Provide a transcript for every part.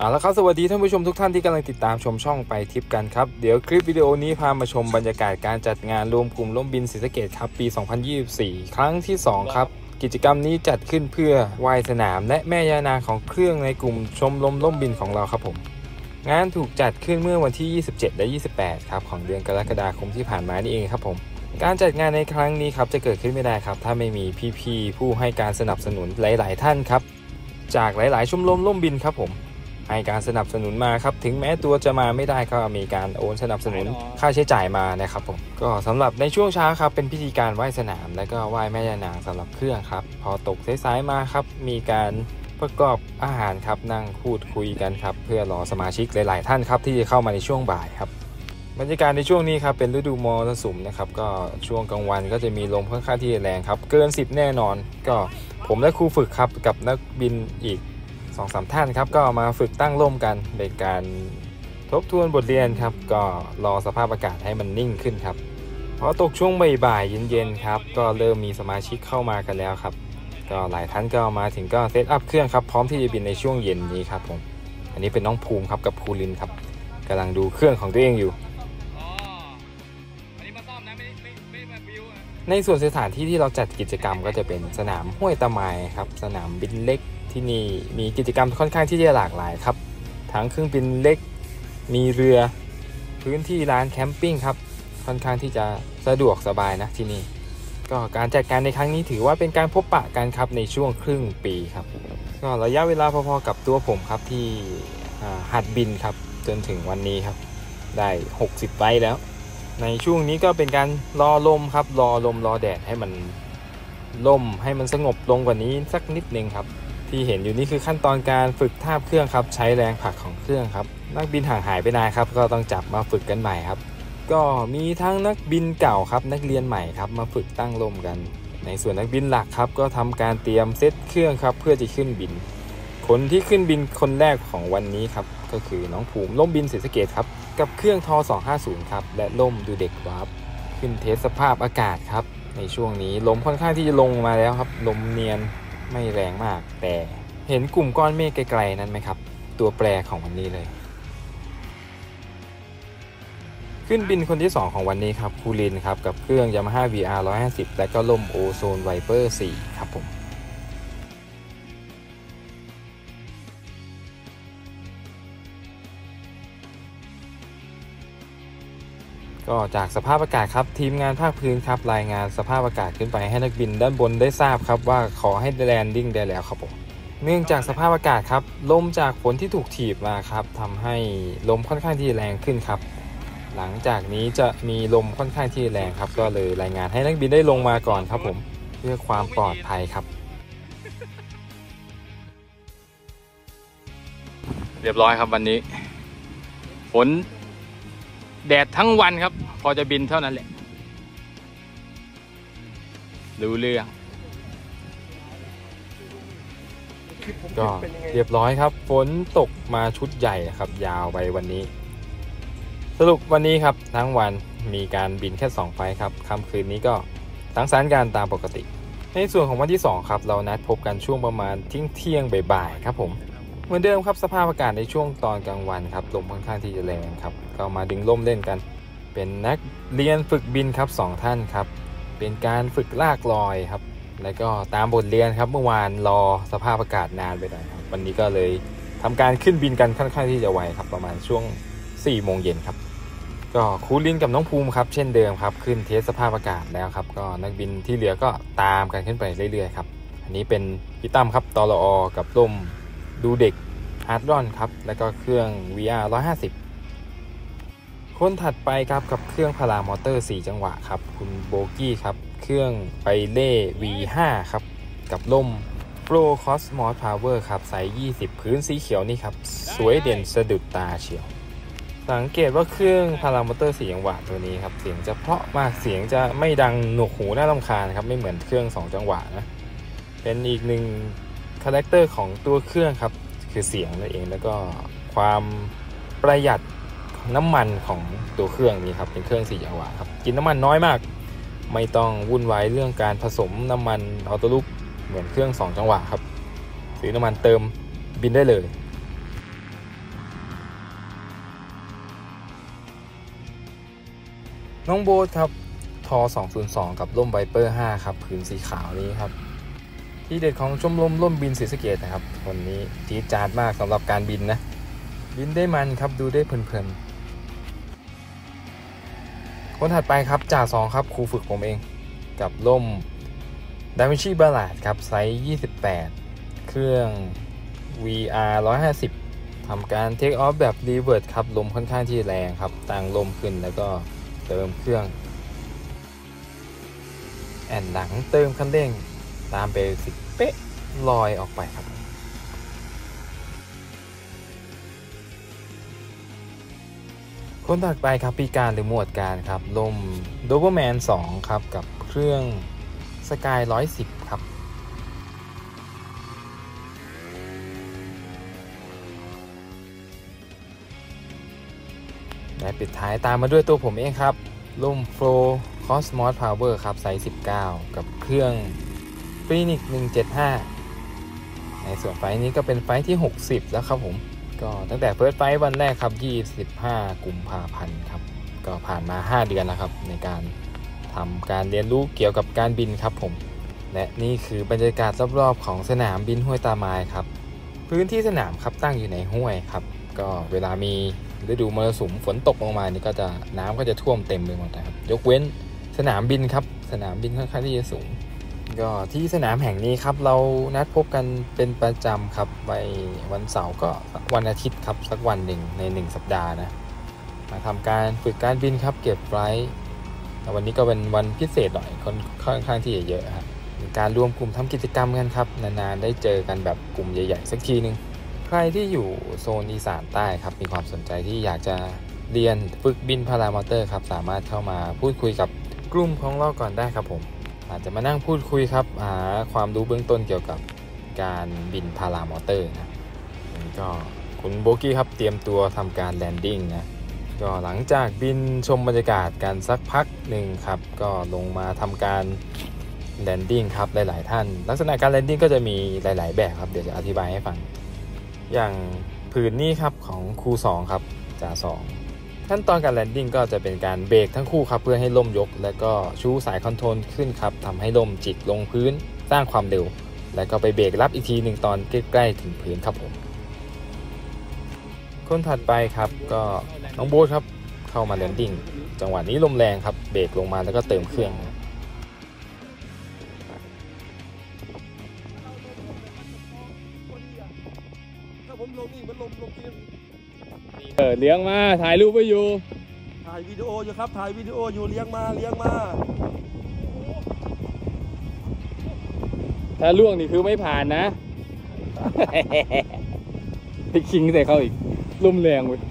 แล้วครับสวัสดีท่านผู้ชมทุกท่านที่กำลังติดตามชมช่องไปทิปกันครับเดี๋ยวคลิปวิดีโอนี้พามาชมบรรยากาศการจัดงานรวมกลุ่มล่มบินศรีสะเกษครับปี 2024 ครั้งที่ 2 ครับกิจกรรมนี้จัดขึ้นเพื่อไหว้สนามและแม่ย่านางของเครื่องในกลุ่มชมรมล่มบินของเราครับผมงานถูกจัดขึ้นเมื่อวันที่ 27 และ 28 ครับของเดือนกรกฎาคมที่ผ่านมานี่เองครับผมการจัดงานในครั้งนี้ครับจะเกิดขึ้นไม่ได้ครับถ้าไม่มีพี่ๆผู้ให้การสนับสนุนหลายๆท่านครับจากหลายๆชมรมล่มบินครับผมให้การสนับสนุนมาครับถึงแม้ตัวจะมาไม่ได้ก็มีการโอนสนับสนุนค่าใช้จ่ายมานะครับผมก็สำหรับในช่วงเช้าครับเป็นพิธีการไหว้สนามและก็ไหว้แม่ย่านางสำหรับเครื่องครับพอตกสายๆมาครับมีการประกอบอาหารครับนั่งพูดคุยกันครับเพื่อรอสมาชิกหลายๆท่านครับที่จะเข้ามาในช่วงบ่ายครับบรรยากาศในช่วงนี้ครับเป็นฤดูมรสุมนะครับก็ช่วงกลางวันก็จะมีลมค่อนข้างที่แรงครับเกิน10แน่นอนก็ผมและครูฝึกครับกับนักบินอีก2-3 ท่านครับก็มาฝึกตั้งร่มกันในการทบทวนบทเรียนครับก็รอสภาพอากาศให้มันนิ่งขึ้นครับพอตกช่วงบ่ายๆเย็นๆครับก็เริ่มมีสมาชิกเข้ามากันแล้วครับก็หลายท่านก็มาถึงก็เซตอัพเครื่องครับพร้อมที่จะบินในช่วงเย็นนี้ครับผมอันนี้เป็นน้องภูมิครับกับภูรินครับกำลังดูเครื่องของตัวเองอยู่ในส่วนสถานที่ที่เราจัดกิจกรรมก็จะเป็นสนามห้วยตะไมครับสนามบินเล็กที่นี่มีกิจกรรมค่อนข้างที่จะหลากหลายครับทั้งเครื่องบินเล็กมีเรือพื้นที่ลานแคมปิ้งครับค่อนข้างที่จะสะดวกสบายนะที่นี่ก็การจัดการในครั้งนี้ถือว่าเป็นการพบปะกันครับในช่วงครึ่งปีครับก็ระยะเวลาพอๆกับตัวผมครับที่หัดบินครับจนถึงวันนี้ครับได้60ไฟล์แล้วในช่วงนี้ก็เป็นการรอลมครับรอลมรอแดดให้มันล่มให้มันสงบลงกว่านี้สักนิดนึงครับที่เห็นอยู่นี่คือขั้นตอนการฝึกทาบเครื่องครับใช้แรงผลักของเครื่องครับนักบินห่างหายไปนานครับก็ต้องจับมาฝึกกันใหม่ครับก็มีทั้งนักบินเก่าครับนักเรียนใหม่ครับมาฝึกตั้งลมกันในส่วนนักบินหลักครับก็ทำการเตรียมเซตเครื่องครับเพื่อจะขึ้นบินคนที่ขึ้นบินคนแรกของวันนี้ครับก็คือน้องภูมิล่มบินศรีสะเกษครับกับเครื่องท250ครับและล่มดูเด็กวาร์ปขึ้นเทสสภาพอากาศครับในช่วงนี้ลมค่อนข้างที่จะลงมาแล้วครับลมเนียนไม่แรงมากแต่เห็นกลุ่มก้อนเมฆไกลๆนั้นไหมครับตัวแปรของวันนี้เลยขึ้นบินคนที่2ของวันนี้ครับภูรินครับกับเครื่อง Yamaha VR 150และก็ล่ม Ozone Viper 4ครับผมก็จากสภาพอากาศครับทีมงานภาคพื้นครับรายงานสภาพอากาศขึ้นไปให้นักบินด้านบนได้ทราบครับว่าขอให้แลนดิ้งได้แล้วครับผมเนื่องจากสภาพอากาศครับลมจากฝนที่ถูกถีบมาครับทำให้ลมค่อนข้างที่แรงขึ้นครับหลังจากนี้จะมีลมค่อนข้างที่แรงครับก็เลยรายงานให้นักบินได้ลงมาก่อนครับผมเพื่อความปลอดภัยครับเรียบร้อยครับวันนี้ฝนแดดทั้งวันครับพอจะบินเท่านั้นแหละรู้เรื่องก็เรียบร้อยครับฝนตกมาชุดใหญ่ครับยาวไปวันนี้สรุปวันนี้ครับทั้งวันมีการบินแค่2ไฟล์ครับค่ำคืนนี้ก็สังสรรค์กันตามปกติในส่วนของวันที่2ครับเรานัดพบกันช่วงประมาณเที่ยงบ่ายๆครับผมเหมือนเดิมครับสภาพอากาศในช่วงตอนกลางวันครับลมค่อนข้างที่จะแรงครับก็มาดึงล่มเล่นกันเป็นนักเรียนฝึกบินครับ2ท่านครับเป็นการฝึกลากลอยครับแล้วก็ตามบทเรียนครับเมื่อวานรอสภาพอากาศนานไปหน่อยครับวันนี้ก็เลยทำการขึ้นบินกันค่อนข้างที่จะไวครับประมาณช่วง4 โมงเย็นครับก็ครูลินกับน้องภูมิครับเช่นเดิมครับขึ้นเทสสภาพอากาศแล้วครับก็นักบินที่เหลือก็ตามกันขึ้นไปเรื่อยๆครับอันนี้เป็นพี่ตั้มครับตลอกับล่มดูเด็กฮาร์ดรอนครับแล้วก็เครื่อง VR 150คนถัดไปครับกับเครื่องพารามอเตอร์4จังหวะครับคุณโบกี้ครับเครื่องไปเล่ V5 ครับกับล่ม Pro Cosmos Power ครับไซส์20พื้นสีเขียวนี่ครับสวยเด่นสะดุดตาเชียวสังเกตว่าเครื่องพารามอเตอร์4จังหวะตัวนี้ครับเสียงจะเพราะมากเสียงจะไม่ดังหนวกหูน่ารำคาญครับไม่เหมือนเครื่อง2จังหวะนะเป็นอีกหนึ่งคาแรคเตอร์ของตัวเครื่องครับคือเสียงนั่นเองแล้วก็ความประหยัดน้ำมันของตัวเครื่องนี้ครับเป็นเครื่อง4จังหวะครับกินน้ำมันน้อยมากไม่ต้องวุ่นวายเรื่องการผสมน้ำมันออโต้ลูปเหมือนเครื่อง2จังหวะครับซื้อน้ำมันเติมบินได้เลยน้องโบ๊ทครับทอ202กับร่มไวเปอร์5ครับผืนสีขาวนี้ครับที่เด็ดของชมรมร่มบินศรีสะเกษนะครับคนนี้จี๊ดจ๊าดมากสำหรับการบินนะบินได้มันครับดูได้เพลินๆคนถัดไปครับจ่า2ครับครูฝึกผมเองกับร่มดาวินชีบาลาดครับไซส์28เครื่อง VR 150ทำการเทคออฟแบบรีเวิร์สครับลมค่อนข้างที่แรงครับตั้งลมขึ้นแล้วก็เติมเครื่องแอนหลังเติมคันเร่งตามเบสิกเป๊ะลอยออกไปครับคนถัดไปครับปีการหรือหมวดการครับลมโดเบอร์แมน2ครับกับเครื่องสกาย110ครับและปิดท้ายตามมาด้วยตัวผมเองครับล่ม Flow Cosmos Power ครับไซส์19กับเครื่อง Phoenix 175ในส่วนไฟนี้ก็เป็นไฟที่60แล้วครับผมก็ตั้งแต่เฟิร์สไฟวันแรกครับ25กุมภาพันธ์ครับก็ผ่านมา5เดือนแล้วครับในการทำการเรียนรู้เกี่ยวกับการบินครับผมและนี่คือบรรยากาศรอบๆของสนามบินห้วยตาไม้ครับพื้นที่สนามครับตั้งอยู่ในห้วยครับก็เวลามีฤดูมรสุมฝนตกลงมานี่ก็จะน้ำก็จะท่วมเต็มไปหมดนะครับยกเว้นสนามบินครับสนามบินค่อนข้างที่จะสูงก็ที่สนามแห่งนี้ครับเรานัดพบกันเป็นประจำครับไปวันเสาร์ก็วันอาทิตย์ครับสักวันหนึ่งใน1สัปดาห์นะมาทำการฝึกการบินครับเก็บไฟล์วันนี้ก็เป็นวันพิเศษหน่อยค่อนข้างที่จะเยอะครับมีการรวมกลุ่มทำกิจกรรมกันครับนานๆได้เจอกันแบบกลุ่มใหญ่ๆสักทีนึงใครที่อยู่โซนอีสานใต้ครับมีความสนใจที่อยากจะเรียนฝึกบินพารามอเตอร์ครับสามารถเข้ามาพูดคุยกับกลุ่มของเราก่อนได้ครับผมอาจจะมานั่งพูดคุยครับหาความรู้เบื้องต้นเกี่ยวกับการบินพารามอเตอร์นะก็คุณโบกี้ครับเตรียมตัวทำการแลนดิ้งนะก็หลังจากบินชมบรรยากาศกันสักพักหนึ่งครับก็ลงมาทำการแลนดิ้งครับหลายๆท่านลักษณะการแลนดิ้งก็จะมีหลายๆแบบครับเดี๋ยวจะอธิบายให้ฟังอย่างผืนนี้ครับของครู2ครับจ่า2ขั้นตอนการแลนดิ้งก็จะเป็นการเบรกทั้งคู่ครับเพื่อให้ล่มยกแล้วก็ชูสายคอนโทรลขึ้นครับทำให้ล่มจิกลงพื้นสร้างความเร็วแล้วก็ไปเบรกรับอีกทีหนึ่งตอนใกล้ๆถึงพื้นครับผมคนถัดไปครับก็น้องโบ๊ทครับเข้ามาแลนดิ้งจังหวะนี้ลมแรงครับเบรกลงมาแล้วก็เติมเครื่องเลี้ยงมาถ่ายรูปไว้อยู่ถ่ายวิดีโออยู่ครับถ่ายวิดีโออยู่เลี้ยงมาถ้าล่วงนี่คือไม่ผ่านนะไปคิงใส่เขาอีกลมแรงเว้ย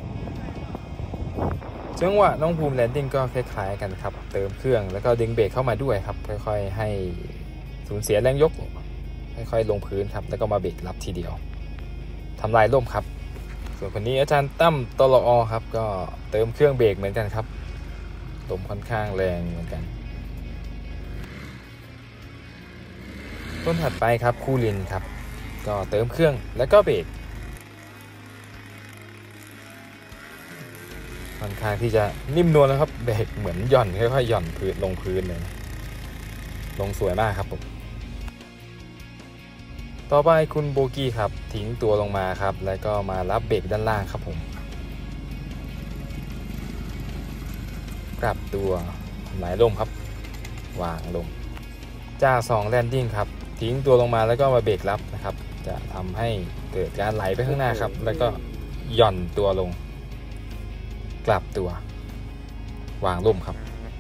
จังหวะน้องภูมิแลนดิ้งก็คล้ายๆกันครับเติมเครื่องแล้วก็ดึงเบรกเข้ามาด้วยครับค่อยๆให้สูญเสียแรงยกค่อยๆลงพื้นครับแล้วก็มาเบรกรับทีเดียวทำลายล่มครับส่วนคนนี้อาจารย์ตั้มตลอครับก็เติมเครื่องเบรกเหมือนกันครับลมค่อนข้างแรงเหมือนกันต้นถัดไปครับคู่ลินครับก็เติมเครื่องแล้วก็เบรกค่อนข้างที่จะนิ่มนวลแล้วครับเบรกเหมือนหย่อนค่อยๆหย่อนพื้นลงพื้นเลยลงสวยมากครับผมต่อไปคุณโบกี้ครับทิ้งตัวลงมาครับแล้วก็มารับเบรกด้านล่างครับผมกลับตัวหมายลมครับวางลงจ่า2แลนดิ้งครับทิ้งตัวลงมาแล้วก็มาเบรกรับนะครับจะทำให้เกิดการไหลไปข้างหน้าครับแล้วก็หย่อนตัวลงกลับตัววางลมครับ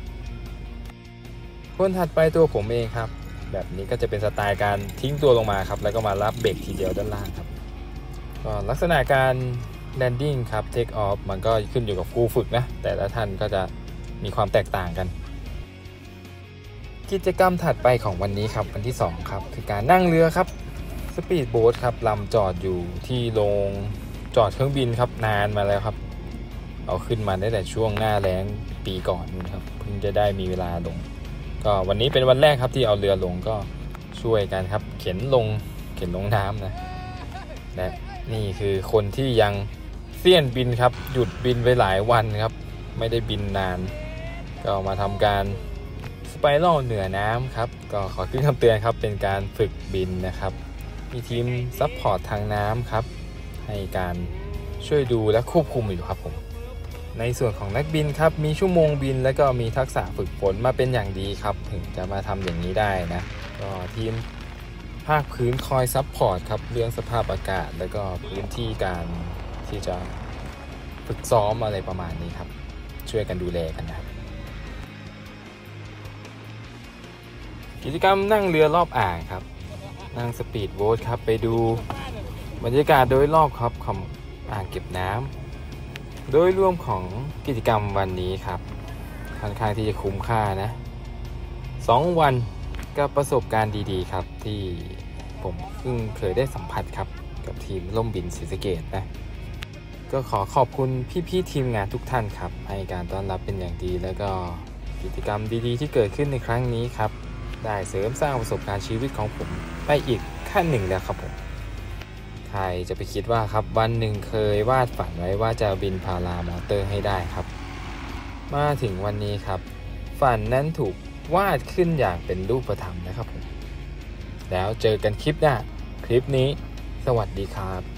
คนถัดไปตัวผมเองครับแบบนี้ก็จะเป็นสไตล์การทิ้งตัวลงมาครับแล้วก็มารับเบรกทีเดียวด้านล่างครับก็ลักษณะการแลนดิ้งครับเทคออฟมันก็ขึ้นอยู่กับครูฝึกนะแต่ละท่านก็จะมีความแตกต่างกันกิจกรรมถัดไปของวันนี้ครับวันที่2ครับคือการนั่งเรือครับสปีดโบ๊ทครับลำจอดอยู่ที่โรงจอดเครื่องบินครับนานมาแล้วครับเอาขึ้นมาได้แต่ช่วงหน้าแล้งปีก่อนนะครับเพิ่งจะได้มีเวลาลงก็วันนี้เป็นวันแรกครับที่เอาเรือลงก็ช่วยกันครับเข็นลงน้ำนะและนี่คือคนที่ยังเสี้ยนบินครับหยุดบินไปหลายวันครับไม่ได้บินนานก็มาทำการสไปรัลเหนือน้ำครับก็ขอขึ้นคำเตือนครับเป็นการฝึกบินนะครับมีทีมซัพพอร์ตทางน้ำครับให้การช่วยดูและควบคุมอยู่ครับผมในส่วนของนักบินครับมีชั่วโมงบินและก็มีทักษะฝึกฝนมาเป็นอย่างดีครับถึงจะมาทำอย่างนี้ได้นะก็ทีมภาคพื้นคอยซัพพอร์ตครับเรื่องสภาพอากาศแล้วก็พื้นที่การที่จะฝึกซ้อมอะไรประมาณนี้ครับช่วยกันดูแลกันนะครับกิจกรรมนั่งเรือรอบอ่างครับนั่งสปีดโบ๊ทครับไปดูบรรยากาศโดยรอบครับของอ่างเก็บน้ำโดยรวมของกิจกรรมวันนี้ครับค่อนข้างที่จะคุ้มค่านะ2 วันกับประสบการณ์ดีๆครับที่ผมเพิ่งเคยได้สัมผัสครับกับทีมร่มบินศรีสะเกษนะก็ขอขอบคุณพี่ๆทีมงานทุกท่านครับให้การต้อนรับเป็นอย่างดีแล้วก็กิจกรรมดีๆที่เกิดขึ้นในครั้งนี้ครับได้เสริมสร้างประสบการณ์ชีวิตของผมไปอีกขั้นหนึ่งแล้วครับผมใครจะไปคิดว่าครับวันหนึ่งเคยวาดฝันไว้ว่าจะบินพารามอเตอร์ให้ได้ครับมาถึงวันนี้ครับฝันนั้นถูกวาดขึ้นอย่างเป็นรูปธรรมนะครับผมแล้วเจอกันคลิปหน้าคลิปนี้สวัสดีครับ